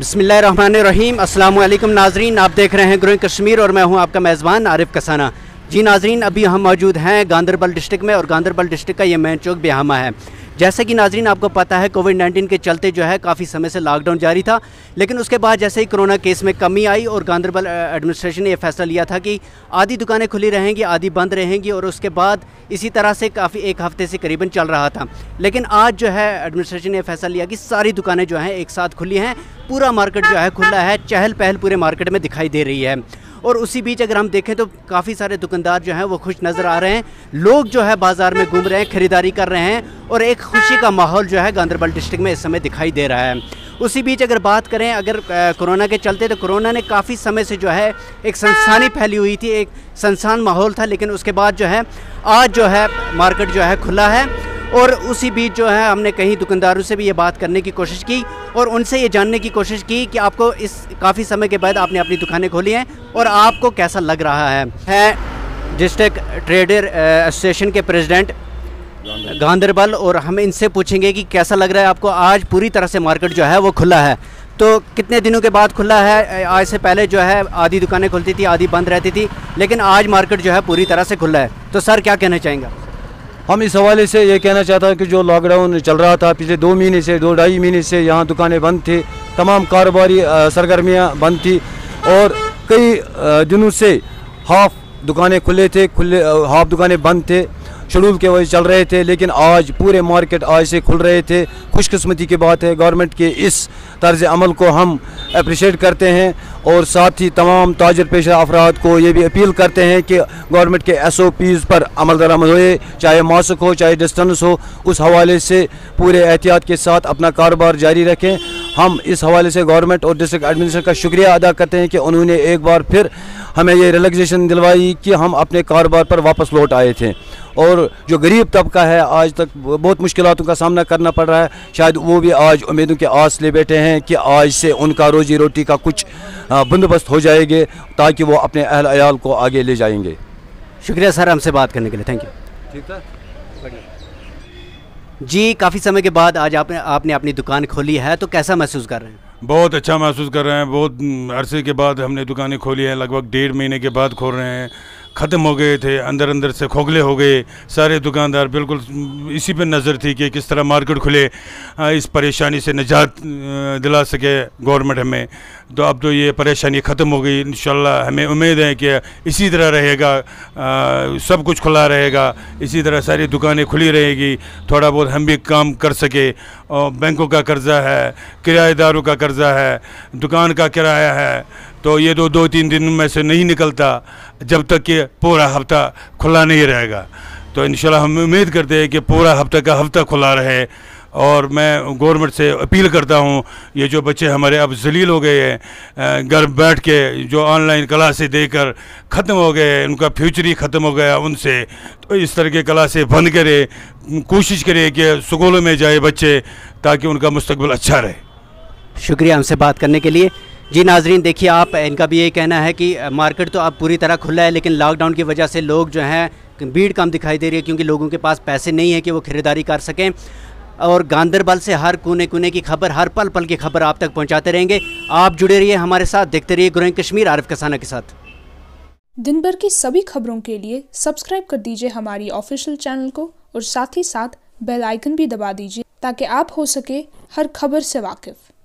बिस्मिल्लाहिर्रहमानिर्रहीम। अस्सलाम वालेकुम नाजरीन, आप देख रहे हैं ग्रोइंग कश्मीर और मैं हूं आपका मेज़बान आरिफ कसाना। जी नाजरीन, अभी हम मौजूद हैं गांदरबल डिस्ट्रिक्ट में और गांदरबल डिस्ट्रिक्ट का ये मेन चौक ब्याहमा है। जैसे कि नाजरीन आपको पता है कोविड-19 के चलते जो है काफ़ी समय से लॉकडाउन जारी था, लेकिन उसके बाद जैसे ही कोरोना केस में कमी आई और गांदरबल एडमिनिस्ट्रेशन ने यह फैसला लिया था कि आधी दुकानें खुली रहेंगी, आधी बंद रहेंगी और उसके बाद इसी तरह से काफ़ी एक हफ़्ते से करीबन चल रहा था। लेकिन आज जो है एडमिनिस्ट्रेशन ने फैसला लिया कि सारी दुकानें जो हैं एक साथ खुली हैं, पूरा मार्केट जो है खुला है, चहल पहल पूरे मार्केट में दिखाई दे रही है। और उसी बीच अगर हम देखें तो काफ़ी सारे दुकानदार जो हैं वो खुश नज़र आ रहे हैं, लोग जो है बाज़ार में घूम रहे हैं, ख़रीदारी कर रहे हैं और एक खुशी का माहौल जो है गांदरबल डिस्ट्रिक्ट में इस समय दिखाई दे रहा है। उसी बीच अगर बात करें अगर कोरोना के चलते, तो कोरोना ने काफ़ी समय से जो है एक सनसनी फैली हुई थी, एक सनसान माहौल था, लेकिन उसके बाद जो है आज जो है मार्केट जो है खुला है। और उसी बीच जो है हमने कई दुकानदारों से भी ये बात करने की कोशिश की और उनसे ये जानने की कोशिश की कि आपको इस काफ़ी समय के बाद आपने अपनी दुकानें खोली हैं और आपको कैसा लग रहा है डिस्ट्रिक्ट ट्रेडर एसोसिएशन के प्रेसिडेंट गांदरबल, और हम इनसे पूछेंगे कि कैसा लग रहा है आपको। आज पूरी तरह से मार्केट जो है वो खुला है, तो कितने दिनों के बाद खुला है? आज से पहले जो है आधी दुकानें खुलती थी, आधी बंद रहती थी, लेकिन आज मार्केट जो है पूरी तरह से खुला है। तो सर क्या कहना चाहेंगे? हम इस हवाले से ये कहना चाहता हूँ कि जो लॉकडाउन चल रहा था पिछले 2 महीने से, 2-2.5 महीने से यहाँ दुकानें बंद थी, तमाम कारोबारी सरगर्मियाँ बंद थी और कई दिनों से हाफ दुकानें खुले थे, हाफ दुकानें बंद थे, शेड्यूल के वजह चल रहे थे, लेकिन आज पूरे मार्केट आज से खुल रहे थे। खुशकिस्मती की बात है, गवर्नमेंट के इस तर्ज अमल को हम अप्रिशिएट करते हैं और साथ ही तमाम ताजर पेशा अफराद को ये भी अपील करते हैं कि गवर्नमेंट के SOPs पर अमल दरामद होए, चाहे मास्क हो चाहे डिस्टेंस हो, उस हवाले से पूरे एहतियात के साथ अपना कारोबार जारी रखें। हम इस हवाले से गवर्नमेंट और डिस्ट्रिक्ट एडमिनिस्ट्रेशन का शुक्रिया अदा करते हैं कि उन्होंने एक बार फिर हमें ये रिलैक्सेशन दिलवाई कि हम अपने कारोबार पर वापस लौट आए थे। और जो गरीब तबका है आज तक बहुत मुश्किलातों का सामना करना पड़ रहा है, शायद वो भी आज उम्मीदों के आस ले बैठे हैं कि आज से उनका रोजी रोटी का कुछ बंदोबस्त हो जाएंगे ताकि वो अपने अहल अयाल को आगे ले जाएंगे। शुक्रिया सर हमसे बात करने के लिए, थैंक यू। ठीक है जी, काफ़ी समय के बाद आज आपने अपनी दुकान खोली है, तो कैसा महसूस कर रहे हैं? बहुत अच्छा महसूस कर रहे हैं। बहुत अरसे के बाद हमने दुकानें खोली हैं, लगभग 1.5 महीने के बाद खोल रहे हैं। ख़त्म हो गए थे, अंदर से खोखले हो गए सारे दुकानदार, बिल्कुल इसी पे नज़र थी कि किस तरह मार्केट खुले, इस परेशानी से निजात दिला सके गवर्नमेंट हमें। तो अब तो ये परेशानी ख़त्म हो गई, इंशाल्लाह हमें उम्मीद है कि इसी तरह रहेगा, सब कुछ खुला रहेगा, इसी तरह सारी दुकानें खुली रहेगी, थोड़ा बहुत हम भी काम कर सके। और बैंकों का कर्ज़ा है, किराएदारों का कर्ज़ा है, दुकान का किराया है, तो ये 2-3 दिन में से नहीं निकलता जब तक कि पूरा हफ्ता खुला नहीं रहेगा। तो इंशाल्लाह हम उम्मीद करते हैं कि पूरा हफ्ता का हफ्ता खुला रहे। और मैं गवर्नमेंट से अपील करता हूँ, ये जो बच्चे हमारे अब जलील हो गए हैं, घर बैठ के जो ऑनलाइन क्लासें देकर ख़त्म हो गए, उनका फ्यूचर ही ख़त्म हो गया उनसे, तो इस तरह के क्लासें बंद करें, कोशिश करें कि स्कूलों में जाए बच्चे ताकि उनका मुस्तकबिल अच्छा रहे। शुक्रिया हमसे बात करने के लिए। जी नाजरीन, देखिए आप, इनका भी यही कहना है कि मार्केट तो अब पूरी तरह खुला है, लेकिन लॉकडाउन की वजह से लोग जो हैं भीड़ कम दिखाई दे रही है क्योंकि लोगों के पास पैसे नहीं है कि वो ख़रीदारी कर सकें। और गांदरबल से हर कोने कोने की खबर, हर पल पल की खबर आप तक पहुंचाते रहेंगे। आप जुड़े रहिए हमारे साथ, देखते रहिए ग्रोइंग कश्मीर आरिफ कसाना के साथ। दिन भर की सभी खबरों के लिए सब्सक्राइब कर दीजिए हमारी ऑफिशियल चैनल को और साथ ही साथ बेल आइकन भी दबा दीजिए ताकि आप हो सके हर खबर से वाकिफ़।